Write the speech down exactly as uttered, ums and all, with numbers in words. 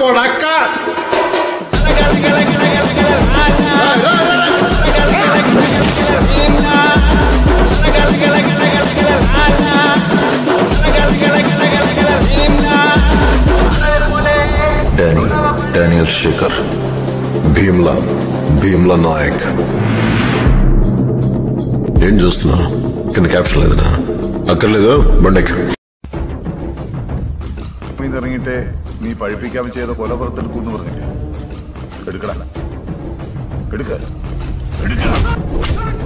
കൊടക്ക Danny, Daniel Shekhar, Bheemla, Bheemla Nayak. ఏం చూస్తున్నా కింద క్యాప్షన్ లేదనా అక్కర్లేదు బండెక్ మీద ഇറങ്ങിയിട്ട് നീ പഴിപ്പിക്കാൻ ചെയ്ത കൊലപുറത്തെടുക്കൂന്ന് പറഞ്ഞിട്ട് എടുക്കടാ എടുക്ക എടുക്ക